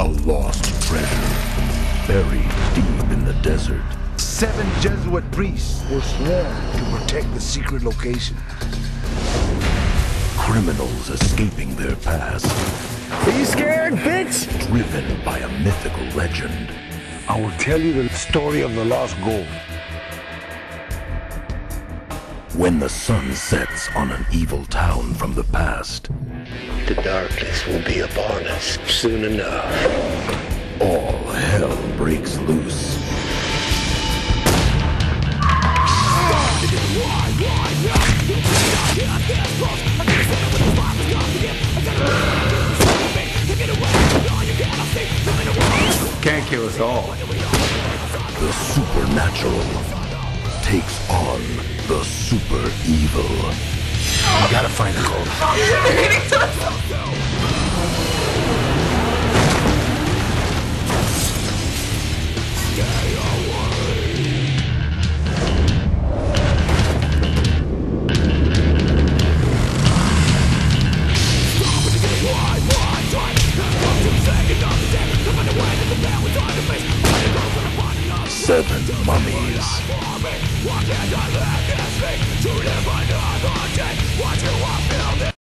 A lost treasure, buried deep in the desert. 7 Jesuit priests were sworn to protect the secret location. Criminals escaping their past. Are you scared, bitch? Driven by a mythical legend. I will tell you the story of the lost gold. When the sun sets on an evil town from the past, the darkness will be upon us soon enough. All hell breaks loose. Can't kill us all. The supernatural takes on the super evil. You gotta find the gold. Seven mummies.